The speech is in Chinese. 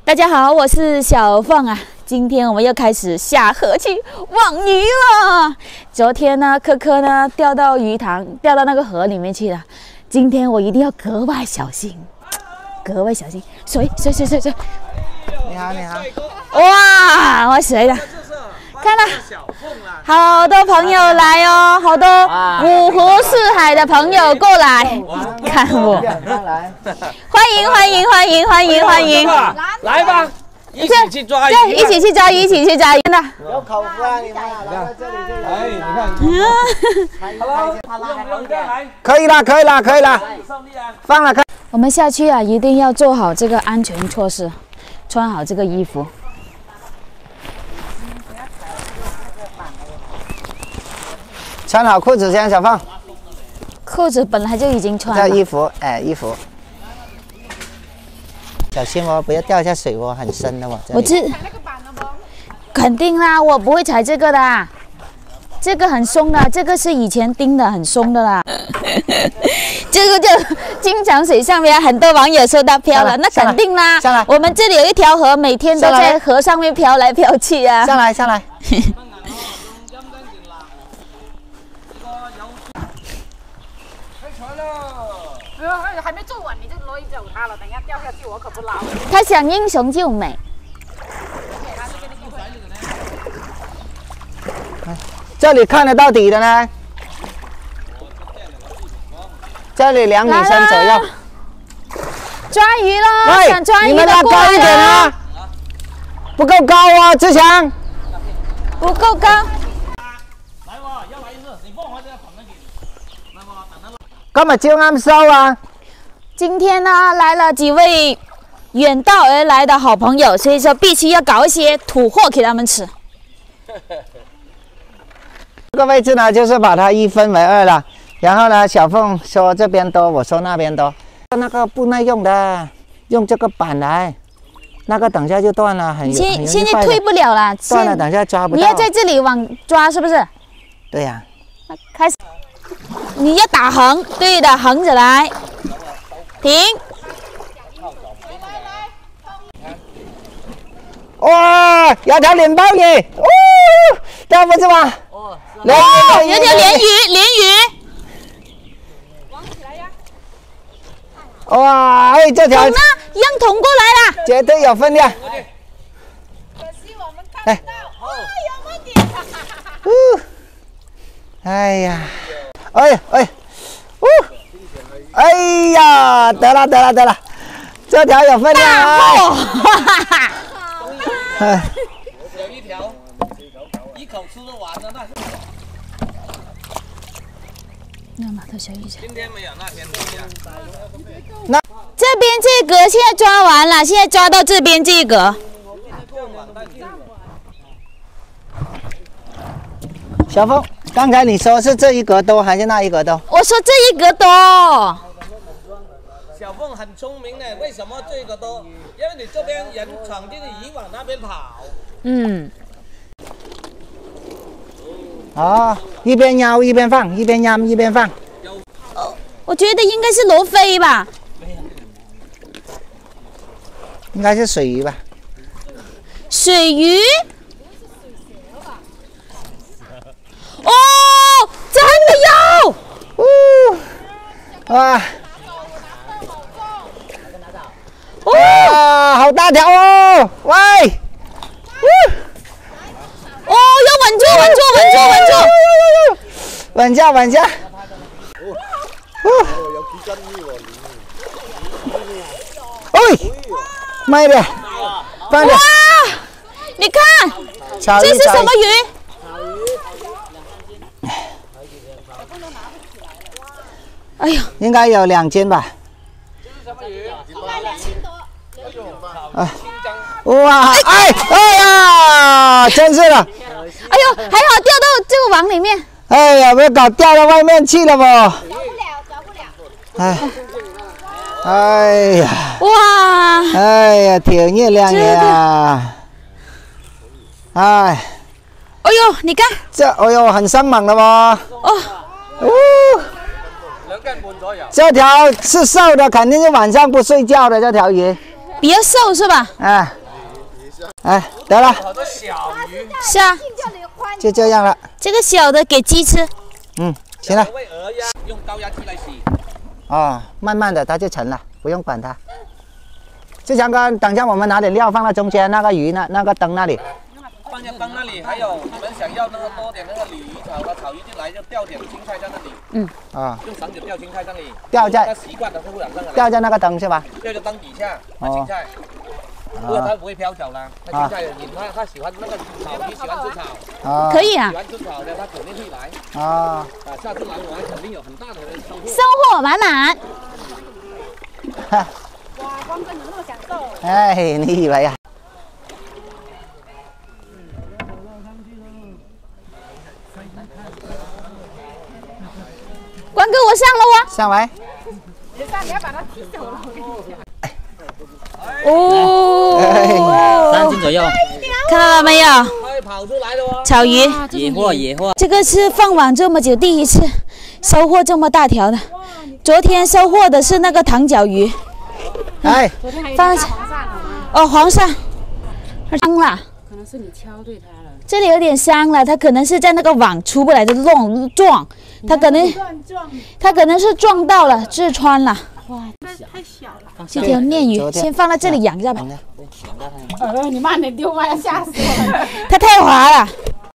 大家好，我是小凤啊。今天我们又开始下河去网鱼了。昨天呢，科科呢掉到鱼塘，掉到那个河里面去了。今天我一定要格外小心，格外小心。水！ 你好，你好。 哇，我水了。看到好多朋友来哦，好多五湖四海的朋友过来看我，欢迎， 来吧，一起去抓鱼， 对，一起去抓鱼，真的。 有口福啊，你们来到这里就有。 哎，你看， 可以了，放了。 我们下去啊，一定要做好这个安全措施，穿好这个衣服。 穿好裤子先，小凤。 裤子本来就已经穿了。 这衣服，衣服。小心哦，不要掉下水哦，很深的哦。 我肯定啦，我不会踩这个的，这个很松的，这个是以前钉的，很松的啦。这个就经常水上面很多网友说它飘了，那肯定啦。 上来， 我们这里有一条河，每天都在河上面飘来飘去啊。 上来。 还没做完你就勒走它了，等一下掉下去我可不捞。 他想英雄救美。 这里看得到底的呢？这里2米深左右。 抓鱼喽！想抓鱼的你们拉高一点啊！不够高啊，志强。 不够高。 今日朝啱收啊！ 今天呢，来了几位远道而来的好朋友，所以说必须要搞一些土货给他们吃。 这个位置呢，就是把它1分为2了。然后呢，小凤说这边多，我说那边多。那个不耐用的，用这个板来，那个等下就断了，很现在推不了了， 断了，等下抓不到。 你要在这里往抓，是不是？ 对呀。 开始。你要打横，对的，横着来，停。 哇，有条鲢鲍鱼，哦，这不是吗？ 哦，有条鲢鱼。 往起来呀！ 哇，哎，这条。 桶呢？让桶过来了。 绝对有分量。 可惜我们看不到。哦，有问题。 哎呀。哎呀，得了，这条有分量啊！ 有一条，一口吃得完的那码头小鱼仔。 今天没有，那天没有。 那这边这个现在抓完了，现在抓到这边这个。 小凤，刚才你说是这一格多还是那一格多？ 我说这一格多。 小凤很聪明的，为什么这个多？因为你这边人闯进鱼往那边跑。 哦，一边摇一边放，一边压一边放。 我觉得应该是罗非吧。 应该是水鱼吧？ 水鱼？哦，真的有！ 哇！哇，好大条哦！喂！ 哦，要稳住！ 稳下！哎，慢点，放点。 哇，你看，这是什么鱼？哎呀， 应该有2斤吧。哇！哎呀，真是的。 哎呦，还好掉到这个网里面。 哎呀，被搞掉到外面去了不？ 走不了。 哎呀！ 哇！ 哎呀，挺热亮呀！哎呦，你看哎呦，很生猛的哦。 2斤半左右。 这条是瘦的，肯定是晚上不睡觉的这条鱼。 比较瘦是吧？ 哎，哎，得了， 好多小鱼， 是啊， 就这样了。 这个小的给鸡吃。 行了。 喂鹅鸭，用高压机来洗。 哦，慢慢的它就成了，不用管它。志强哥，等下我们拿点料放到中间那个鱼那个灯那里。 放在灯那里，还有你们想要那个多点那个鲤鱼草的炒鱼进来，就吊点青菜在那里。 啊， 用绳子吊青菜在那里。 吊在他习惯的会染上来。 吊在那个灯是吧？ 吊在灯底下，那青菜。不过它不会飘走啦，那青菜你看他喜欢那个草鱼，喜欢吃草。 啊， 可以啊喜，欢吃草的，他肯定会来。 啊， 下次来我肯定有很大的收获。 收获满满。 哈， 哇，光哥你那么享受。 哎，你以为呀？ 关哥，我上了哦。 上来。 你要把它踢走了，我跟你讲。 哦， 3斤左右， 看到了没有？ 它会跑出来的哦。 草鱼， 野货野货， 这个是放网这么久第一次收获这么大条的。昨天收获的是那个糖角鱼。 哎， 昨天还有放大黄鳝好吗？ 哦，黄鳝，伤了。 可能是你敲对它了。 这里有点伤了，它可能是在那个网出不来的洞撞，它可能是撞到了，痔疮了。 太小了。 这条鲶鱼昨天先放在这里养着吧， 你慢点丢吧，要吓死我了。 它太滑了。